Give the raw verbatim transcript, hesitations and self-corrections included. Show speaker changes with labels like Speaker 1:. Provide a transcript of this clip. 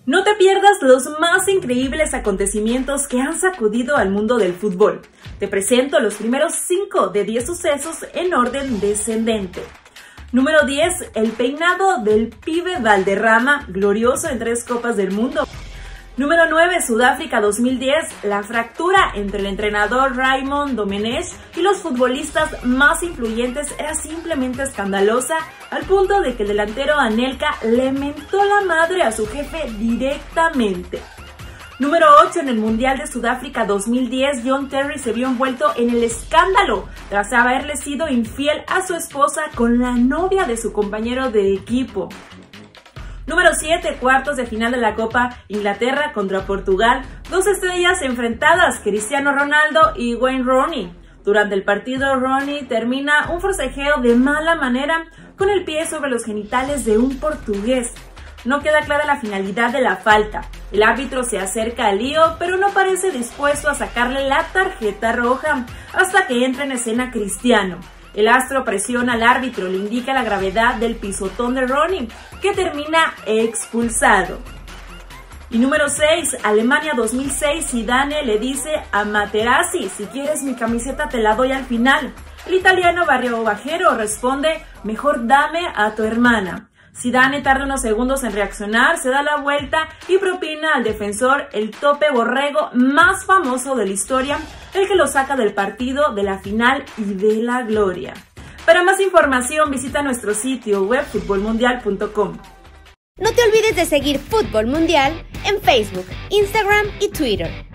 Speaker 1: No te pierdas los más increíbles acontecimientos que han sacudido al mundo del fútbol. Te presento los primeros cinco de diez sucesos en orden descendente. Número diez. El peinado del pibe Valderrama, glorioso en tres Copas del Mundo. Número nueve. Sudáfrica dos mil diez. La fractura entre el entrenador Raymond Domenech y los futbolistas más influyentes era simplemente escandalosa, al punto de que el delantero Anelka le mentó la madre a su jefe directamente. Número ocho. En el Mundial de Sudáfrica dos mil diez, John Terry se vio envuelto en el escándalo tras haberle sido infiel a su esposa con la novia de su compañero de equipo. Número siete. Cuartos de final de la Copa, Inglaterra contra Portugal. Dos estrellas enfrentadas, Cristiano Ronaldo y Wayne Rooney. Durante el partido, Rooney termina un forcejeo de mala manera con el pie sobre los genitales de un portugués. No queda clara la finalidad de la falta. El árbitro se acerca al lío, pero no parece dispuesto a sacarle la tarjeta roja hasta que entra en escena Cristiano. El astro presiona al árbitro, le indica la gravedad del pisotón de Rooney, que termina expulsado. Y número seis. Alemania dos mil seis, Zidane le dice a Materazzi: si quieres mi camiseta te la doy al final. El italiano barrio bajero responde: mejor dame a tu hermana. Zidane tarda unos segundos en reaccionar, se da la vuelta y propina al defensor el tope borrego más famoso de la historia, el que lo saca del partido, de la final y de la gloria. Para más información visita nuestro sitio web fútbol mundial punto com.
Speaker 2: No te olvides de seguir Fútbol Mundial en Facebook, Instagram y Twitter.